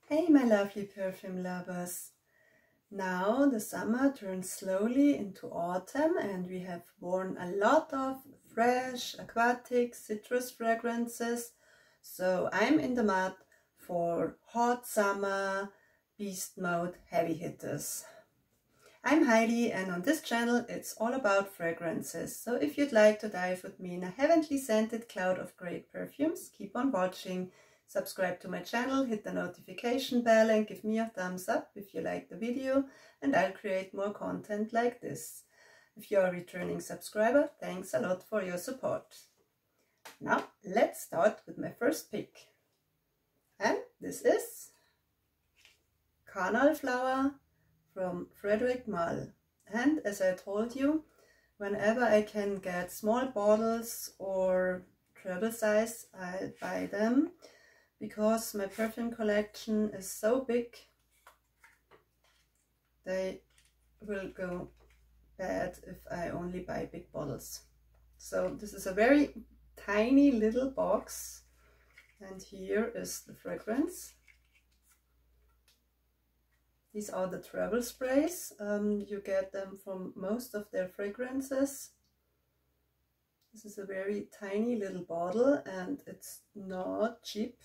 Hey my lovely perfume lovers! Now the summer turns slowly into autumn and we have worn a lot of fresh, aquatic, citrus fragrances. So I'm in the mood for hot summer beast mode heavy hitters. I'm Heidi and on this channel it's all about fragrances. So if you'd like to dive with me in a heavenly scented cloud of great perfumes, keep on watching. Subscribe to my channel, hit the notification bell and give me a thumbs up if you like the video and I'll create more content like this. If you're a returning subscriber, thanks a lot for your support. Now let's start with my first pick. And this is Carnal Flower from Frederic Malle. And as I told you, whenever I can get small bottles or travel size, I buy them. Because my perfume collection is so big, they will go bad if I only buy big bottles. So this is a very tiny little box and here is the fragrance. These are the travel sprays. You get them from most of their fragrances. This is a very tiny little bottle and it's not cheap.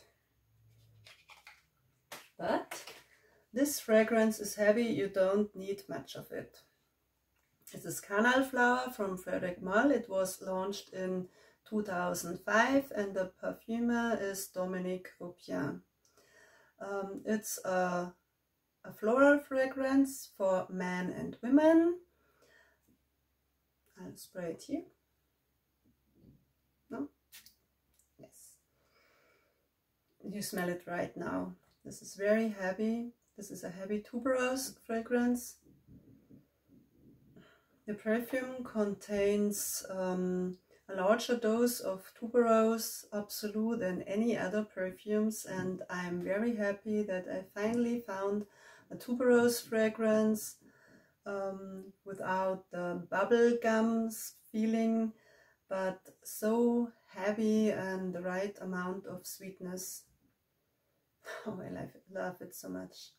But this fragrance is heavy, you don't need much of it. This is Carnal Flower from Frederic Malle. It was launched in 2005 and the perfumer is Dominique Aubien. It's a floral fragrance for men and women. I'll spray it here. No? Yes. You smell it right now. This is very heavy. This is a heavy tuberose fragrance. The perfume contains a larger dose of tuberose absolute than any other perfumes, and I'm very happy that I finally found a tuberose fragrance without the bubble gums feeling, but so heavy and the right amount of sweetness. Oh, I love it so much.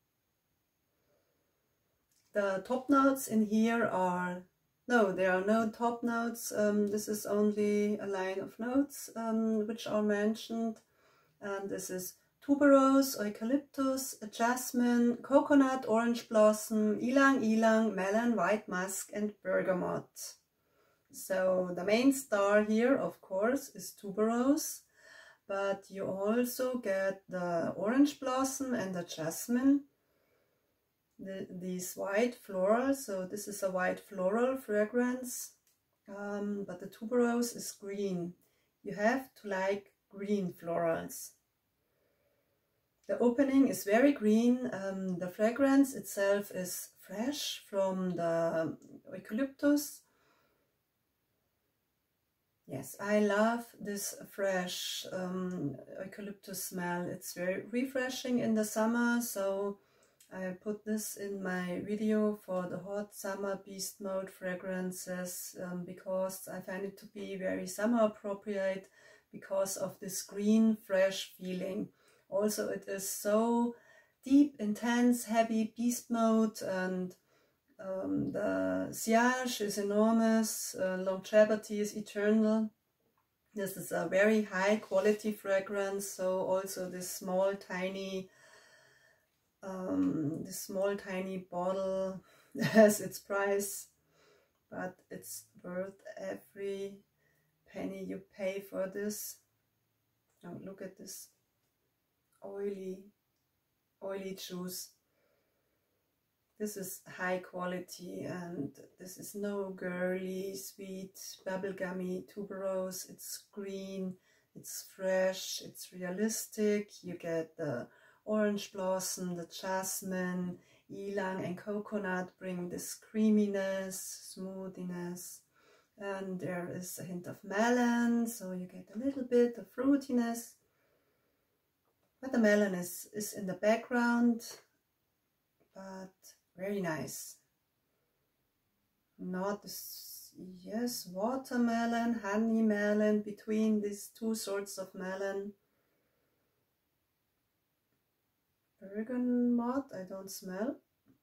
The top notes in here are, no, there are no top notes. This is only a line of notes which are mentioned. And this is tuberose, eucalyptus, jasmine, coconut, orange blossom, ylang ylang, melon, white musk and bergamot. So the main star here, of course, is tuberose. But you also get the orange blossom and the jasmine, these white florals. So this is a white floral fragrance, but the tuberose is green. You have to like green florals. The opening is very green. The fragrance itself is fresh from the eucalyptus. Yes, I love this fresh eucalyptus smell. It's very refreshing in the summer, so I put this in my video for the hot summer beast mode fragrances because I find it to be very summer appropriate because of this green fresh feeling. Also it is so deep, intense, heavy beast mode, and the sillage is enormous, longevity is eternal. This is a very high quality fragrance, so also this small tiny bottle has its price, but it's worth every penny you pay for this. Now look at this oily juice. This is high quality and this is no girly, sweet, bubblegummy tuberose. It's green, it's fresh, it's realistic. You get the orange blossom, the jasmine, ylang and coconut bring this creaminess, smoothiness. And there is a hint of melon, so you get a little bit of fruitiness. But the melon is in the background, but very nice. Not this, yes, watermelon, honey melon, between these two sorts of melon. bergamot I don't smell.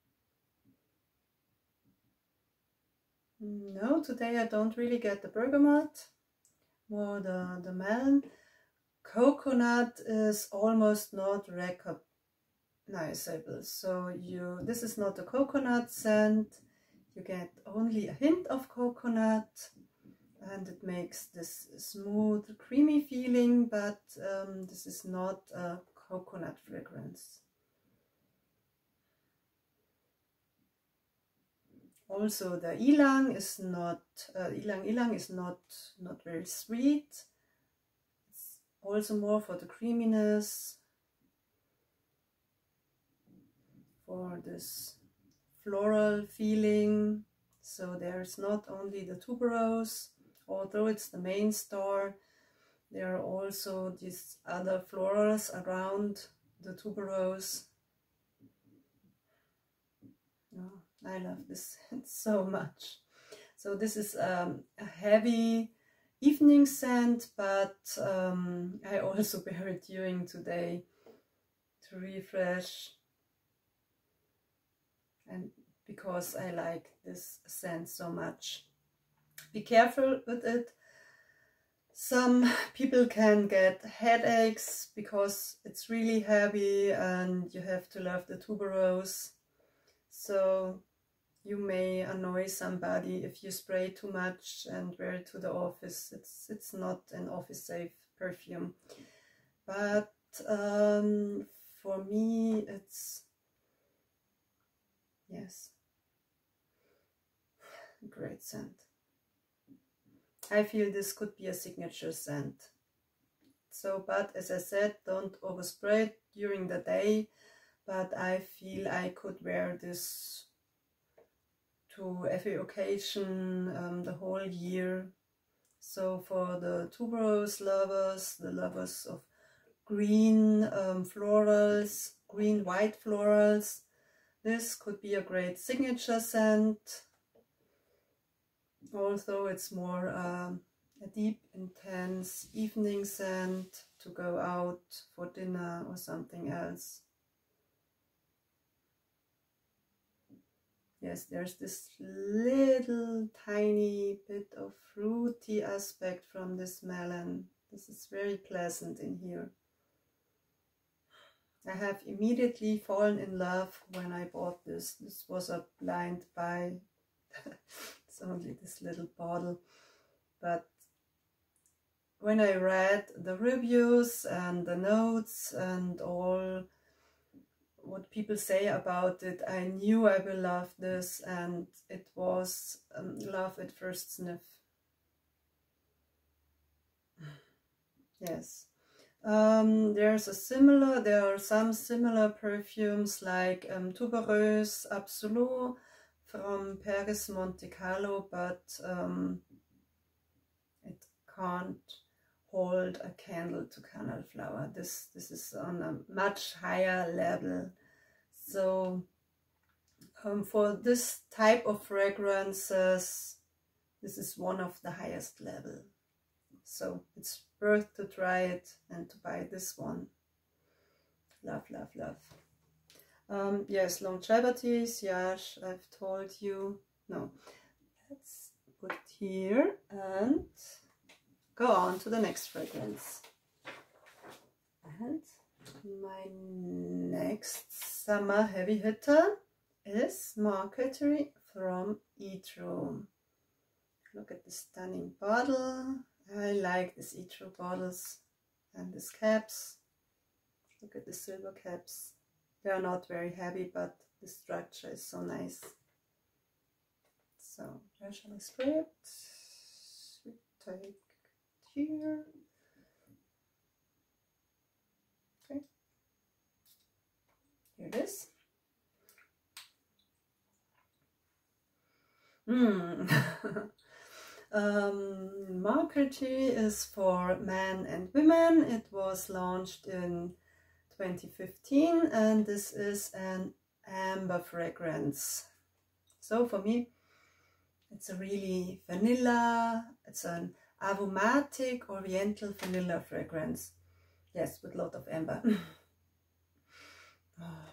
No, today I don't really get the bergamot, more the melon. Coconut is almost not recognizable, so this is not a coconut scent. You get only a hint of coconut, and it makes this smooth, creamy feeling, but this is not a coconut fragrance. Also, the ylang is not ylang is not very sweet. It's also more for the creaminess, for this floral feeling. So there's not only the tuberose, although it's the main star. There are also these other florals around the tuberose. Oh, I love this scent so much. So this is a heavy evening scent, but I also wear it during today to refresh, and because I like this scent so much. Be careful with it. Some people can get headaches because it's really heavy, and you have to love the tuberose. So you may annoy somebody if you spray too much and wear it to the office. It's not an office safe perfume. But for me, it's, yes, great scent. I feel this could be a signature scent. So, but as I said, don't overspray it during the day. But I feel I could wear this to every occasion the whole year. So for the tuberose lovers, the lovers of green florals, green-white florals, this could be a great signature scent. Although it's more a deep, intense evening scent to go out for dinner or something else. Yes, there's this little tiny bit of fruity aspect from this melon. This is very pleasant in here. I have immediately fallen in love when I bought this. This was a blind buy. It's only this little bottle. But when I read the reviews and the notes and all what people say about it, I knew I will love this, and it was love at first sniff. Yes. There are some similar perfumes like Tuberose Absolu from Paris Monte Carlo, but it can't hold a candle to Canal Flower. This is on a much higher level. So for this type of fragrances, this is one of the highest level. So it's worth to try it and to buy this one. Love, love, love. Yes, longevity, Sillage, I've told you. No, let's put it here and go on to the next fragrance. And my next summer heavy hitter is Marqueterie from Etro. Look at the stunning bottle. I like these Etro bottles and these caps. Look at the silver caps. They are not very heavy, but the structure is so nice. So where shall I spray it? We take it here. Okay. Here it is. Marqueterie is for men and women. It was launched in 2015, and this is an amber fragrance. So for me, it's a really vanilla, it's an aromatic oriental vanilla fragrance. Yes, with a lot of amber. Oh,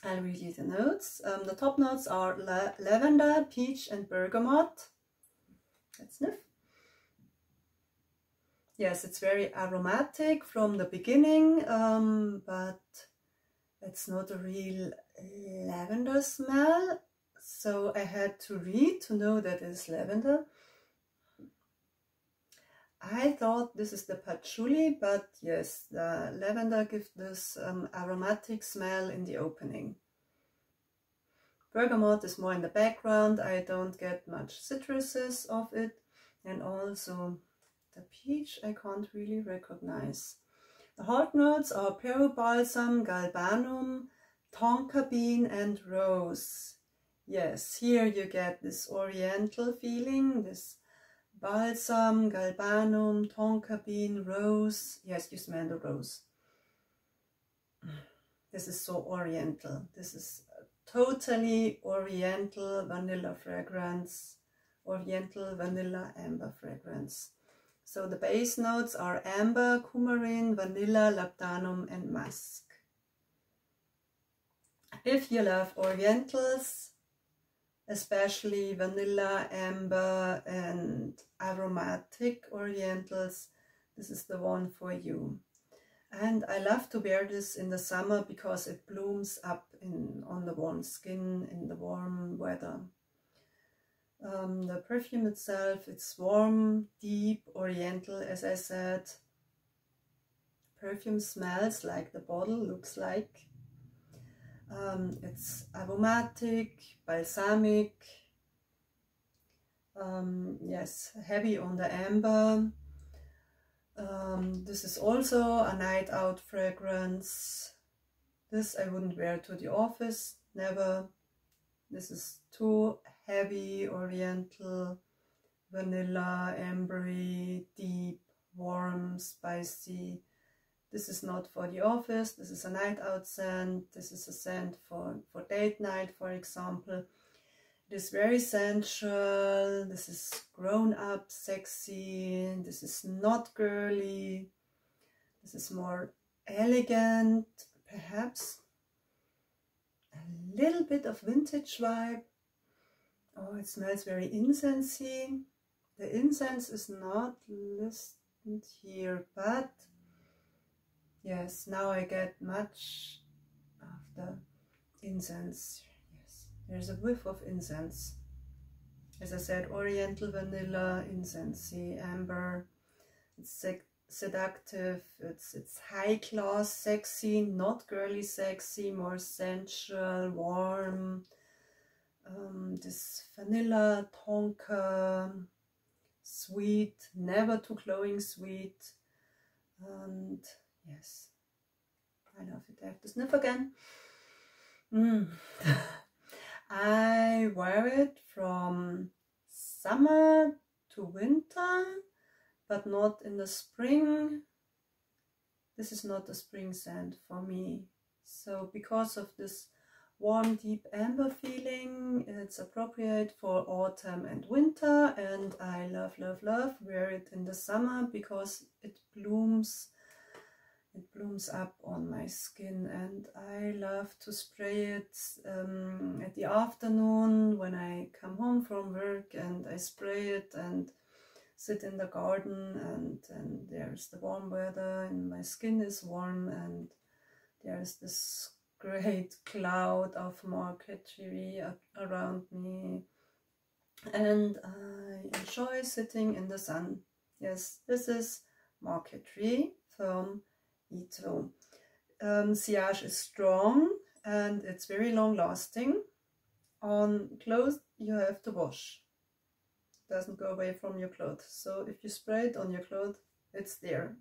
I'll read you the notes. The top notes are lavender, peach and bergamot. Let's sniff. Yes, it's very aromatic from the beginning, but it's not a real lavender smell. So I had to read to know that it's lavender. I thought this is the patchouli, but yes, the lavender gives this aromatic smell in the opening. Bergamot is more in the background. I don't get much citruses of it, and also the peach I can't really recognize. The hot notes are Peru balsam, galbanum, tonka bean and rose. Yes, here you get this oriental feeling, this balsam, galbanum, tonka bean, rose. Yes, you smell the rose. This is so oriental. This is a totally oriental vanilla fragrance, oriental vanilla amber fragrance. So the base notes are amber, coumarin, vanilla, labdanum and musk. If you love orientals, especially vanilla, amber and aromatic orientals, this is the one for you. And I love to wear this in the summer because it blooms up on the warm skin in the warm weather. The perfume itself, it's warm, deep, oriental, as I said. Perfume smells like the bottle looks like. It's aromatic, balsamic, yes, heavy on the amber. This is also a night out fragrance. This I wouldn't wear to the office, never. This is too heavy, oriental, vanilla, ambery, deep, warm, spicy. This is not for the office. This is a night out scent. This is a scent for date night, for example. It is very sensual. This is grown up, sexy. This is not girly. This is more elegant, perhaps a little bit of vintage vibe. Oh, it smells very incensey. The incense is not listed here, but yes, now I get much of the incense. Yes, there's a whiff of incense. As I said, oriental vanilla, incensey, amber. It's seductive, it's high class, sexy, not girly sexy, more sensual, warm. This vanilla, tonka, sweet, never too glowing sweet. And yes, I love it. I have to sniff again. I wear it from summer to winter, but not in the spring. This is not a spring scent for me. So because of this warm, deep amber feeling, it's appropriate for autumn and winter, and I love, love, love wear it in the summer because it blooms up on my skin, and I love to spray it at the afternoon when I come home from work, and I spray it and sit in the garden, and there's the warm weather and my skin is warm, and there's this great cloud of marquetry around me, and I enjoy sitting in the sun. Yes, this is marquetry from Ito. Sillage is strong and it's very long lasting. On clothes you have to wash. It doesn't go away from your clothes. So if you spray it on your clothes, it's there.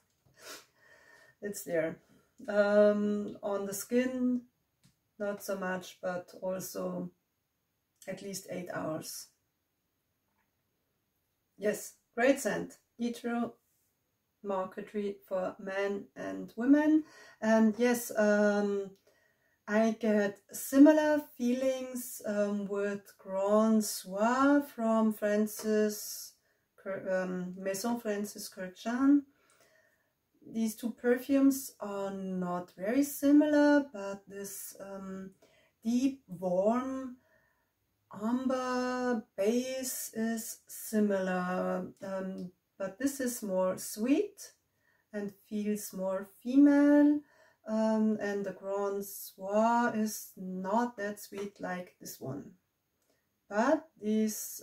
It's there. On the skin, not so much, but also at least 8 hours. Yes, great scent. Ito marquetry for men and women. And yes, I get similar feelings with Grand Soir from Maison Francis Kurkdjian. these two perfumes are not very similar, but this deep, warm amber base is similar, but this is more sweet and feels more female, and the Grand Soir is not that sweet like this one. But this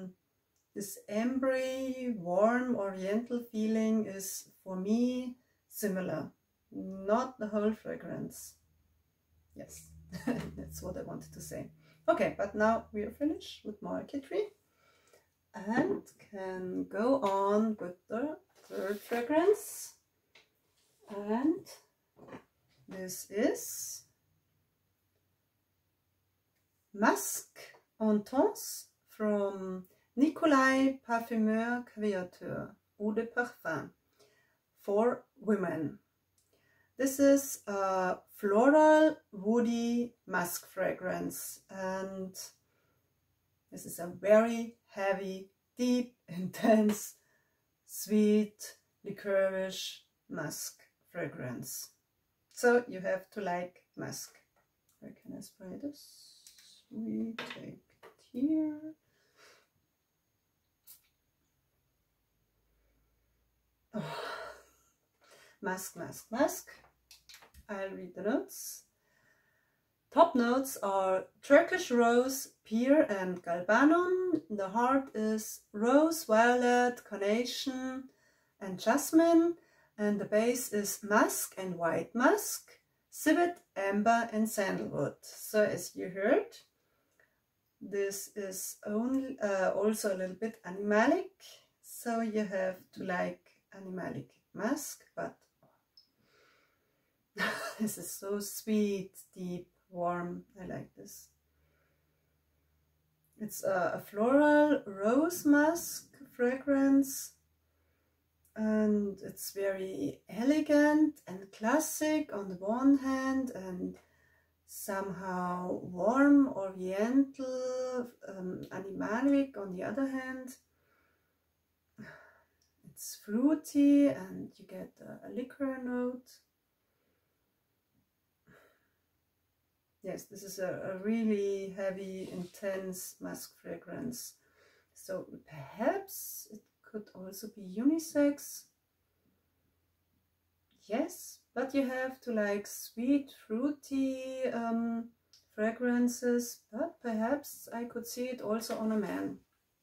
ambery, warm, oriental feeling is for me similar, not the whole fragrance. Yes, that's what I wanted to say. Okay, but now we are finished with marquetry and can go on with the third fragrance. And this is Masque Intense from Nicolai Parfumeur Créateur Eau de Parfum for women. This is a floral, woody musk fragrance, and this is a very heavy, deep, intense, sweet, liquorish musk fragrance. So you have to like musk. Where can I spray this? We take it here. Oh. Musk, musk, musk. I'll read the notes. Top notes are Turkish rose, pear and galbanum. The heart is rose, violet, carnation and jasmine. And the base is musk and white musk, civet, amber and sandalwood. So as you heard, this is only also a little bit animalic. So you have to like animalic musk, but this is so sweet, deep, warm. I like this. It's a floral rose musk fragrance, and it's very elegant and classic on the one hand, and somehow warm, oriental, animalic on the other hand. It's fruity and you get a liquor note. Yes, this is a really heavy, intense musk fragrance. So perhaps it could also be unisex. Yes, but you have to like sweet, fruity fragrances, but perhaps I could see it also on a man.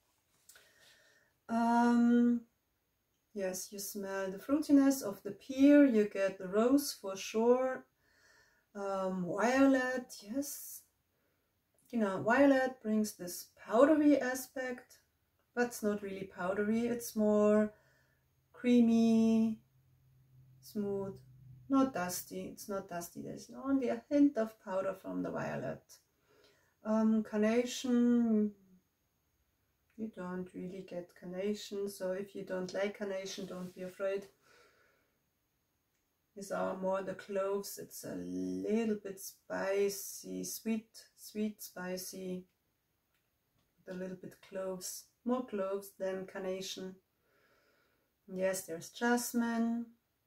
Yes, you smell the fruitiness of the pear, you get the rose for sure. Violet, yes, you know, violet brings this powdery aspect, but it's not really powdery, it's more creamy, smooth, not dusty. It's not dusty, there's only a hint of powder from the violet. Carnation, you don't really get carnation, so if you don't like carnation, don't be afraid. These are more the cloves. It's a little bit spicy, sweet, spicy, with a little bit cloves, more cloves than carnation. Yes, there's jasmine,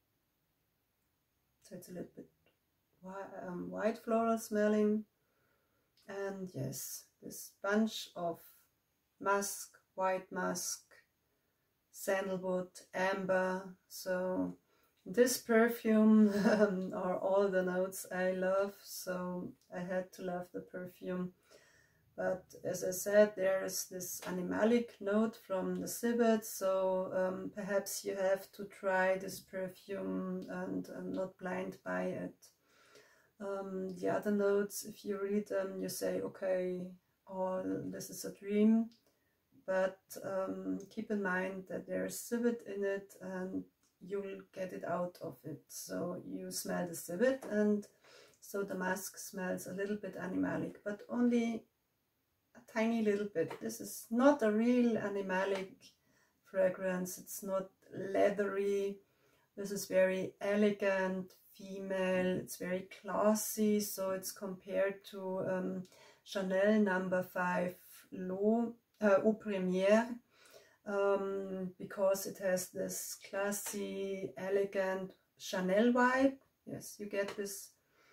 so it's a little bit white floral smelling, and yes, this bunch of musk, white musk, sandalwood, amber. So this perfume are all the notes I love, so I had to love the perfume. But as I said, there is this animalic note from the civet, so perhaps you have to try this perfume and not blind by it. The other notes, if you read them, you say, okay, oh, this is a dream, but keep in mind that there's civet in it and you'll get it out of it. So you smell the civet, and so the musk smells a little bit animalic, but only a tiny little bit. This is not a real animalic fragrance, it's not leathery. This is very elegant, female, it's very classy, so it's compared to Chanel No. 5 L'Eau Eau Première, because it has this classy, elegant, Chanel vibe. Yes, you get this.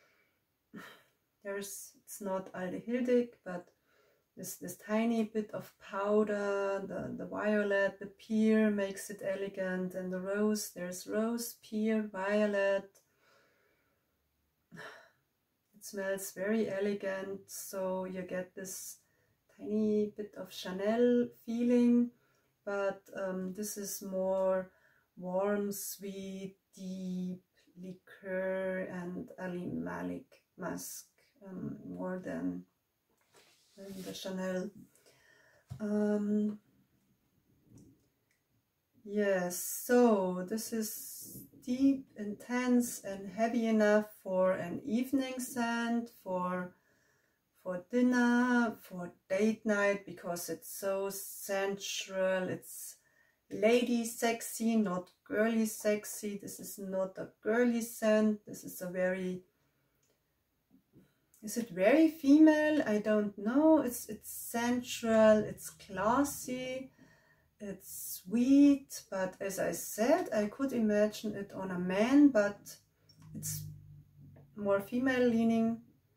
It's not aldehyldic, but this tiny bit of powder, the violet, the pear makes it elegant, and the rose, there's rose, pear, violet. It smells very elegant, so you get this tiny bit of Chanel feeling, but this is more warm, sweet, deep liqueur and Ali Malik musk, more than the Chanel. Yes, so this is deep, intense and heavy enough for an evening scent, for dinner, for date night, because it's so sensual. It's lady sexy, not girly sexy. This is not a girly scent. This is a very, is it very female? I don't know. It's sensual, it's classy, it's sweet, but as I said, I could imagine it on a man, but it's more female leaning.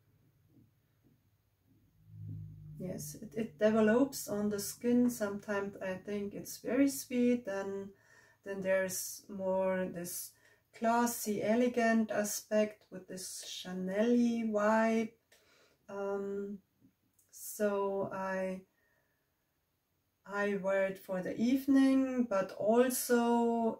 Yes, it develops on the skin. Sometimes I think it's very sweet, then there's more this classy, elegant aspect with this Chanel-y vibe. So I wear it for the evening, but also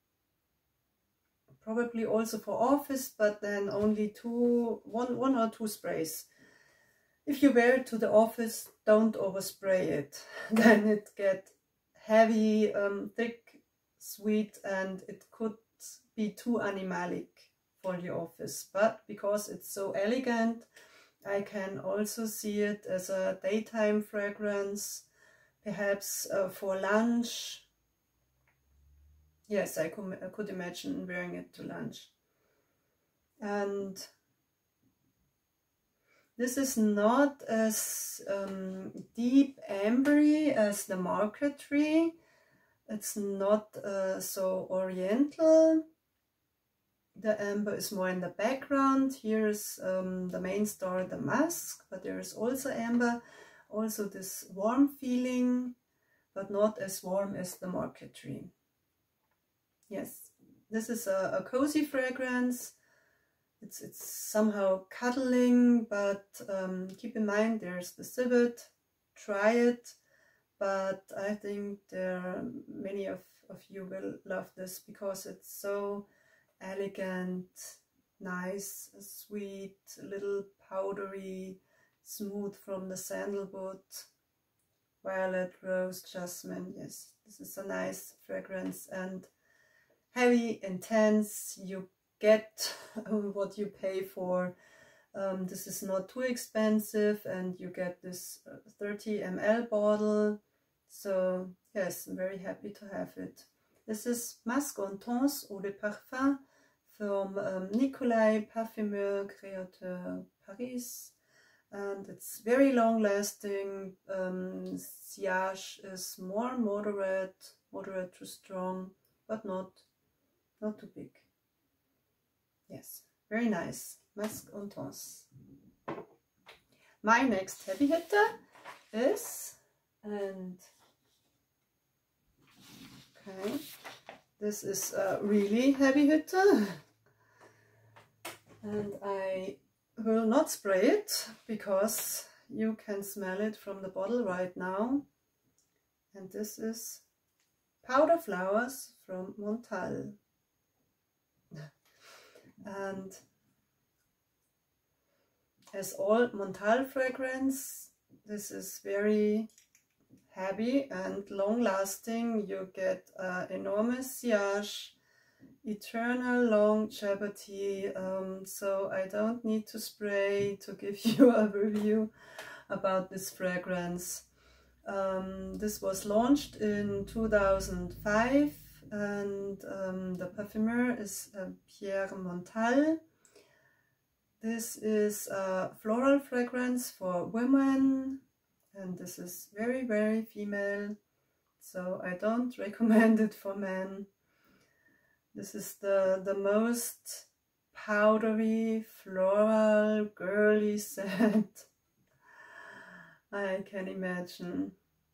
probably also for office, but then only one or two sprays. If you wear it to the office, don't overspray it. Then it gets heavy, thick, sweet, and it could be too animalic for the office. But because it's so elegant, I can also see it as a daytime fragrance, perhaps for lunch. Yes, I could imagine wearing it to lunch. And this is not as deep ambery as the Marquetry. It's not so oriental. The amber is more in the background. Here's the main star, the musk, but there is also amber. Also this warm feeling, but not as warm as the Marquetry. Yes, this is a cozy fragrance. It's somehow cuddling, but keep in mind there's the civet. Try it, but I think many of you will love this because it's so elegant, nice, sweet, a little powdery, smooth from the sandalwood, violet, rose, jasmine. Yes, this is a nice fragrance and heavy, intense. You get what you pay for. This is not too expensive, and you get this 30 ml bottle. So yes, I'm very happy to have it. This is Masque en Tons Eau de Parfum from Nicolai Parfumeur Créateur Paris, and it's very long lasting. Sillage is more moderate to strong, but not too big. Yes, very nice. Masque en Tons. My next heavy hitter is, this is a really heavy hitter, and I will not spray it because you can smell it from the bottle right now. And this is Powder Flowers from Montal. And as all Montal fragrance, this is very heavy and long lasting. You get enormous sillage, eternal longevity, so I don't need to spray to give you a review about this fragrance. This was launched in 2005, and the parfumeur is Pierre Montal. This is a floral fragrance for women, and this is very, very female, so I don't recommend it for men. This is the most powdery, floral, girly scent I can imagine.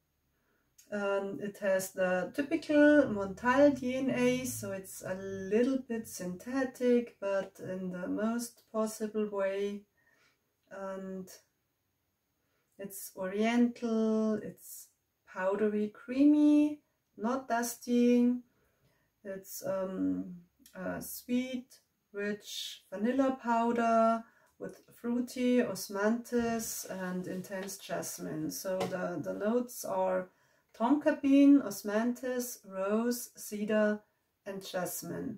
It has the typical Montal DNA, so it's a little bit synthetic, but in the most possible way. And it's oriental, it's powdery, creamy, not dusty. It's sweet, rich vanilla powder with fruity osmanthus and intense jasmine. So the notes are tonka bean, osmanthus, rose, cedar and jasmine.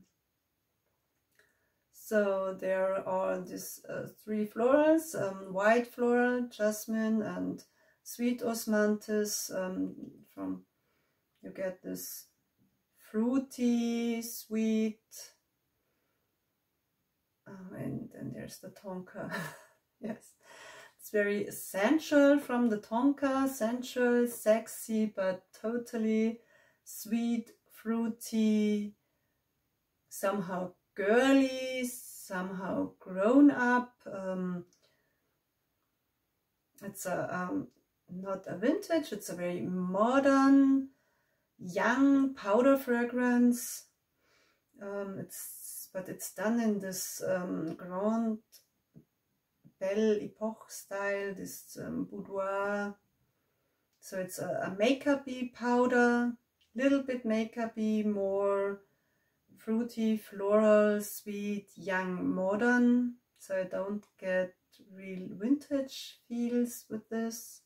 So there are these three florals, white floral, jasmine and sweet osmanthus. You get this fruity, sweet, and then there's the tonka. Yes, it's very sensual from the tonka, sensual, sexy, but totally sweet, fruity, somehow girly, somehow grown up. It's a not a vintage, it's a very modern, young powder fragrance. But it's done in this Grande Belle Epoque style, this boudoir. So it's a makeup-y powder, little bit makeup-y, more fruity, floral, sweet, young, modern. So I don't get real vintage feels with this.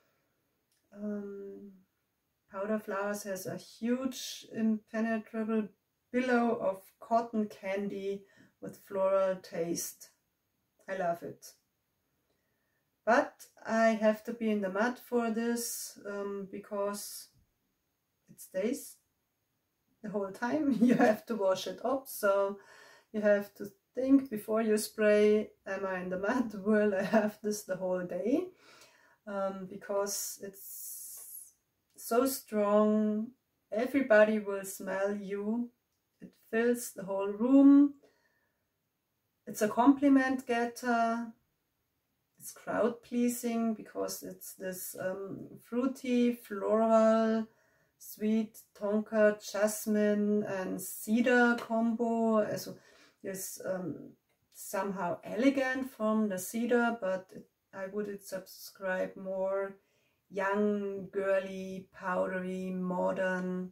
Powder Flowers has a huge impenetrable billow of cotton candy with floral taste. I love it. But I have to be in the mud for this because it stays the whole time. You have to wash it up, so you have to think before you spray, am I in the mud? Will I have this the whole day? Because it's so strong, everybody will smell you. It fills the whole room. It's a compliment getter. It's crowd pleasing because it's this fruity, floral, sweet tonka, jasmine and cedar combo. Also, it's somehow elegant from the cedar, but I would subscribe more young, girly, powdery, modern.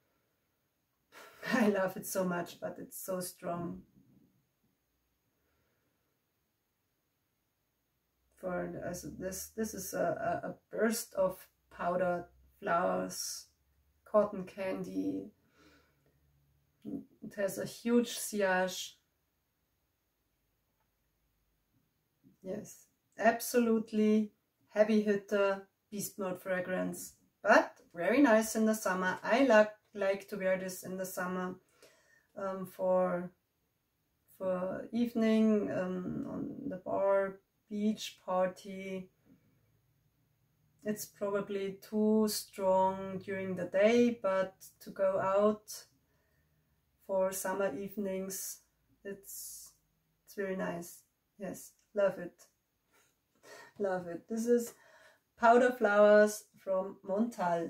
I love it so much, but it's so strong. This is a burst of powdered flowers, cotton candy. It has a huge sillage. Yes, absolutely heavy hitter, beast mode fragrance, but very nice in the summer. I like to wear this in the summer for evening on the bar, beach party. It's probably too strong during the day, but to go out for summer evenings, it's very nice. Yes, love it. Love it. This is Powder Flowers from Montal.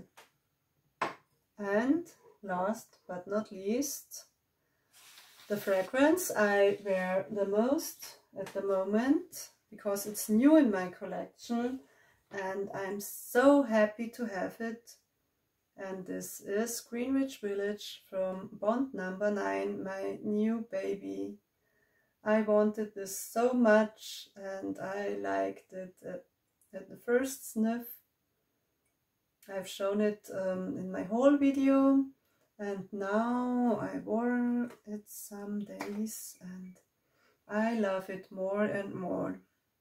And last but not least, the fragrance I wear the most at the moment because it's new in my collection and I'm so happy to have it. And this is Greenwich Village from Bond Number 9, my new baby. I wanted this so much and I liked it at the first sniff. I've shown it in my haul video, and now I wore it some days and I love it more and more.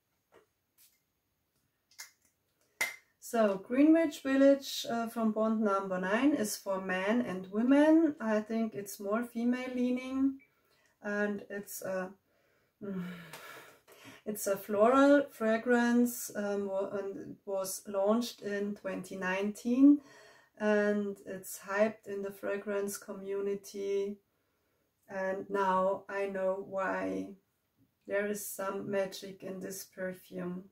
So Greenwich Village from Bond Number 9 is for men and women. I think it's more female leaning, and it's a floral fragrance and it was launched in 2019 and it's hyped in the fragrance community And now I know why. There is some magic in this perfume.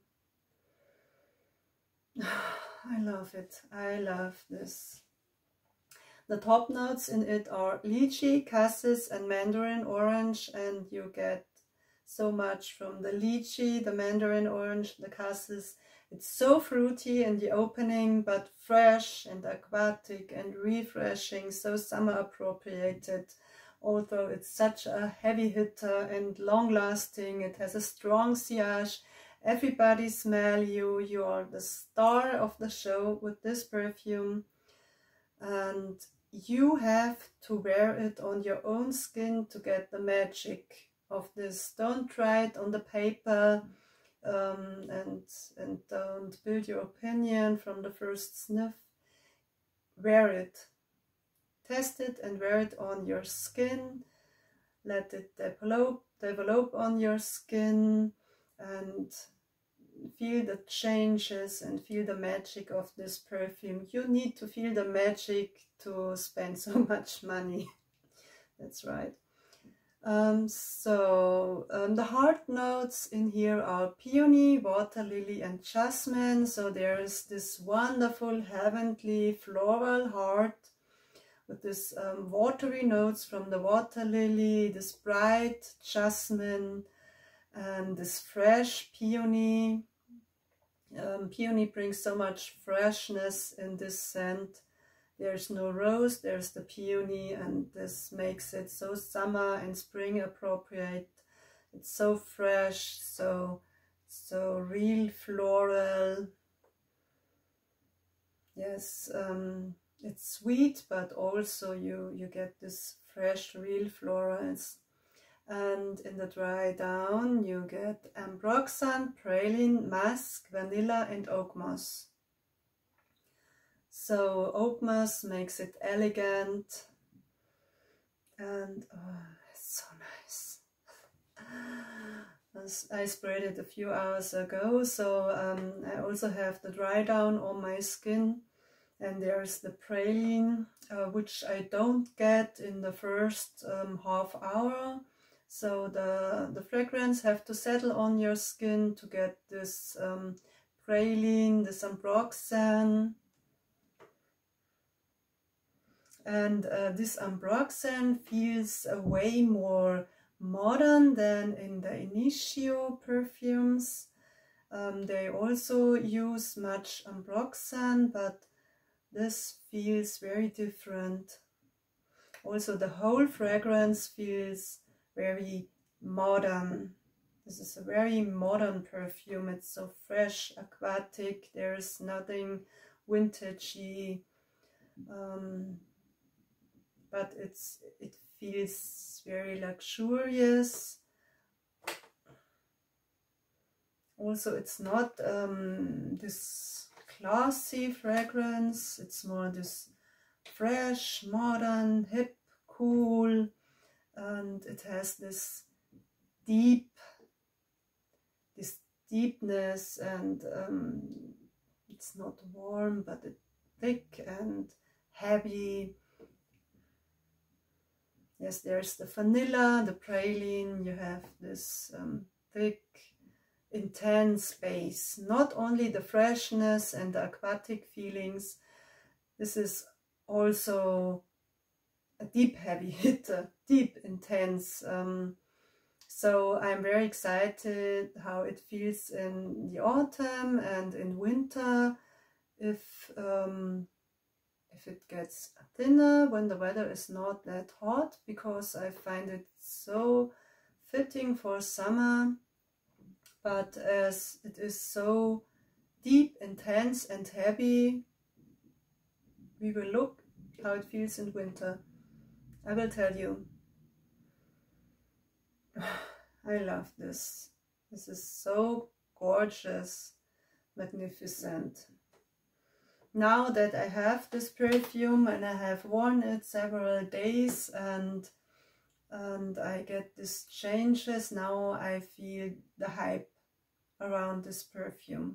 I love it. I love this. The top notes in it are lychee, cassis and mandarin orange, and you get so much from the lychee, the mandarin orange, the cassis. It's so fruity in the opening, but fresh and aquatic and refreshing, so summer appropriated. Although it's such a heavy hitter and long lasting, it has a strong sillage. Everybody smell you. You are the star of the show with this perfume. And you have to wear it on your own skin to get the magic of this. Don't try it on the paper and don't build your opinion from the first sniff. Wear it. Test it and wear it on your skin. Let it develop on your skin and feel the changes and feel the magic of this perfume. You need to feel the magic to spend so much money. That's right. The heart notes in here are peony, water lily and jasmine. So there is this wonderful heavenly floral heart with this watery notes from the water lily, this bright jasmine and this fresh peony. Peony brings so much freshness in this scent. There's no rose, there's the peony, and this makes it so summer and spring appropriate. It's so fresh, so real floral. Yes, it's sweet, but also you get this fresh real florals. And in the dry down you get ambroxan, praline, musk, vanilla and oak moss. So oak moss makes it elegant and it's so nice. I sprayed it a few hours ago, so I also have the dry down on my skin, and there's the praline, which I don't get in the first half hour. So the fragrance have to settle on your skin to get this praline, this ambroxan. And this ambroxan feels way more modern than in the Initio perfumes. They also use much ambroxan, but this feels very different. Also the whole fragrance feels very modern. This is a very modern perfume. It's so fresh, aquatic. There's nothing vintagey, but it feels very luxurious. Also, it's not this classy fragrance. It's more this fresh, modern, hip, cool. And it has this deepness, and it's not warm, but it's thick and heavy. Yes, there's the vanilla, the praline. You have this thick, intense base. Not only the freshness and the aquatic feelings. This is also a deep heavy hitter, deep intense. So I'm very excited how it feels in the autumn and in winter. If it gets thinner when the weather is not that hot, because I find it so fitting for summer. But as it is so deep, intense and heavy, we will look how it feels in winter. I will tell you. I love this. This is so gorgeous, magnificent. Now that I have this perfume and I have worn it several days and I get these changes, now I feel the hype around this perfume.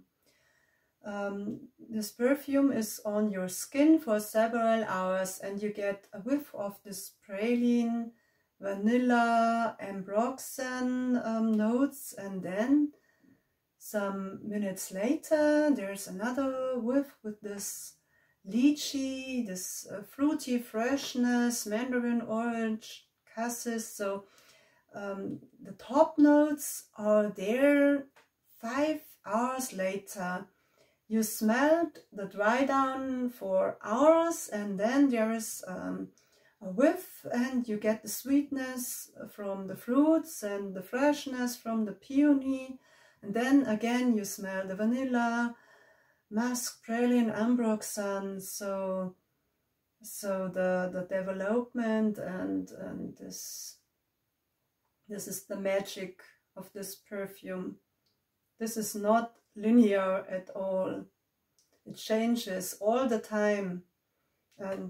This perfume is on your skin for several hours and you get a whiff of this praline vanilla, ambroxan notes, and then some minutes later there's another whiff with this lychee, this fruity freshness, mandarin orange, cassis. So the top notes are there 5 hours later. You smelled the dry down for hours, and then there is a whiff, and you get the sweetness from the fruits and the freshness from the peony, and then again you smell the vanilla, musk, praline, ambroxan. So the development and this is the magic of this perfume. This is not linear at all. It changes all the time, and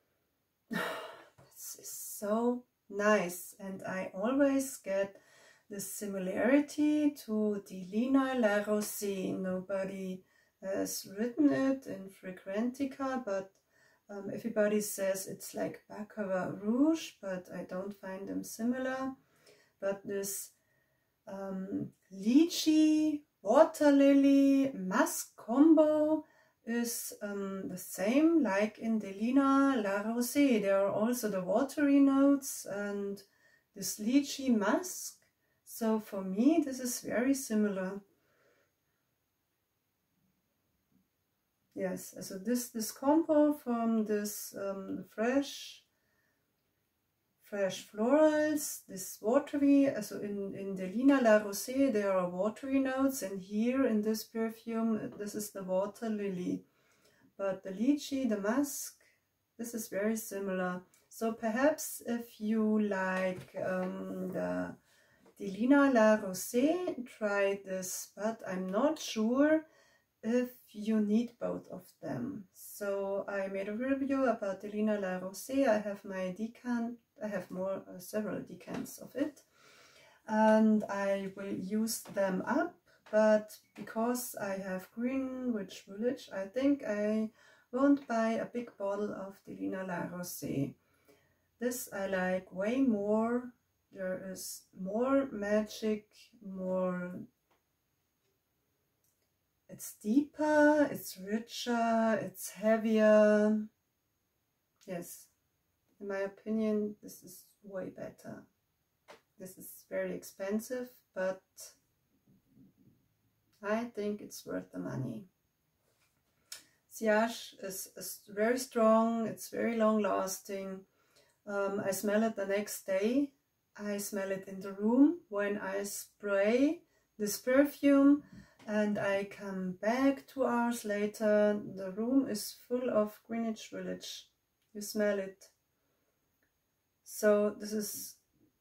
this is so nice. And I always get this similarity to Delina La Rosée. Nobody has written it in Fragrantica, but everybody says it's like Baccarat Rouge, but I don't find them similar. But this lychee, water lily, musk combo is the same like in Delina La Rosée. There are also the watery notes and this lychee musk. So for me this is very similar. Yes, so this combo from this fresh florals, this watery, so in Delina La Rosée there are watery notes, and here in this perfume this is the water lily. But the lychee, the musk, this is very similar. So perhaps if you like the Delina La Rosée, try this, but I'm not sure if you need both of them. So I made a review about Delina La Rosée. I have my decant, I have several decants of it, and I will use them up. But because I have Greenwich Village, I think I won't buy a big bottle of Delina La Rosée. This I like way more. There is more magic, more. It's deeper, it's richer, it's heavier. Yes, in my opinion, this is way better. This is very expensive, but I think it's worth the money. Sillage is very strong, it's very long lasting. I smell it the next day. I smell it in the room when I spray this perfume, and I come back 2 hours later. The room is full of Greenwich Village. You smell it. So this is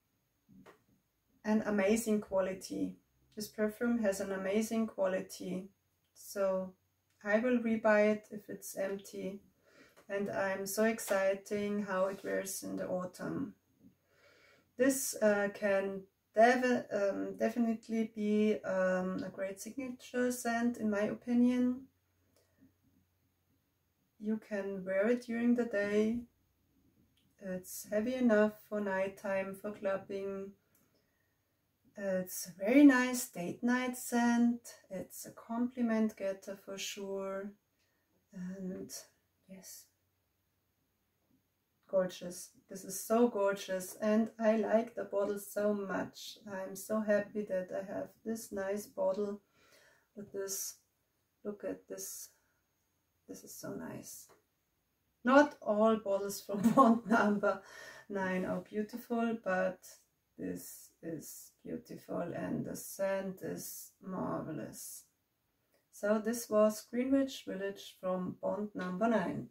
an amazing quality. This perfume has an amazing quality. So I will rebuy it if it's empty. And I'm so excited how it wears in the autumn. This can definitely be a great signature scent, in my opinion. You can wear it during the day. It's heavy enough for nighttime, for clubbing. It's a very nice date night scent. It's a compliment getter for sure. And yes, gorgeous. This is so gorgeous, and I like the bottle so much. I'm so happy that I have this nice bottle with this. Look at this. This is so nice. Not all bottles from Bond number 9 are beautiful, but this is beautiful and the scent is marvelous. So this was Greenwich Village from Bond number 9.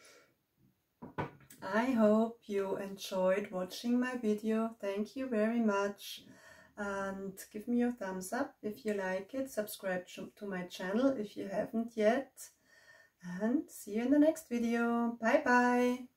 I hope you enjoyed watching my video. Thank you very much, and give me your thumbs up if you like it. Subscribe to my channel if you haven't yet, and see you in the next video. Bye bye.